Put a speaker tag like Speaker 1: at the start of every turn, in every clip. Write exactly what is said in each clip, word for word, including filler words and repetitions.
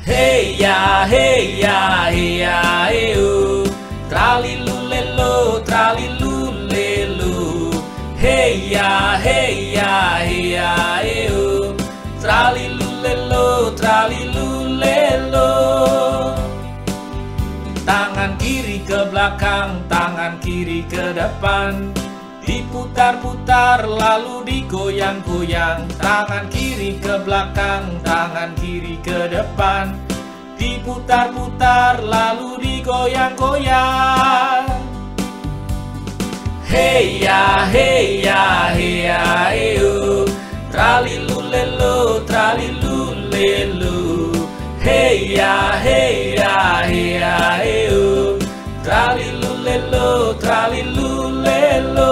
Speaker 1: Hey ya, hey ya, hey ya, hey oh. Tralilu lelo, tralilu lelo. Hey ya, hey ya, hey ya, hey oh. Tralilu lelo, tralilu lelo. Tangan kiri ke belakang, tangan kiri ke depan. Diputar-putar lalu digoyang-goyang. Tangan kiri ke belakang, tangan kiri ke depan. Diputar-putar lalu digoyang-goyang. Hey ya, hey ya, hey ya, hey oh. Tralilu lelo, tralilu lelo. Hey ya, hey ya, hey ya, hey oh. Tralilu lelo, tralilu lelo.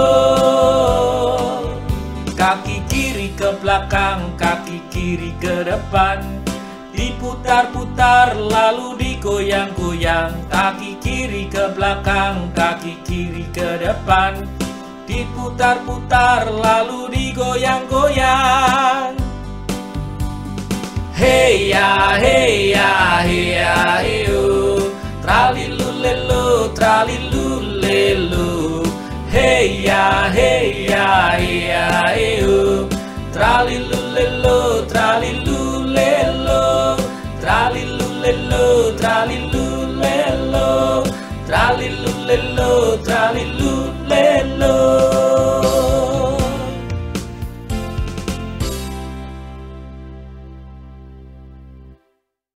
Speaker 1: Kaki kiri ke belakang, kaki kiri ke depan. Diputar-putar lalu digoyang-goyang. Kaki kiri ke belakang, kaki kiri ke depan. Diputar-putar lalu digoyang-goyang. Hey ya, hey ya, hey ya, hey oh. Tralilu lelo, tralilu lelo. Hey ya, hey ya, hey ya, hey oh. Tralilu lelo, tralilu lelo. Tralilu lelo, tralilu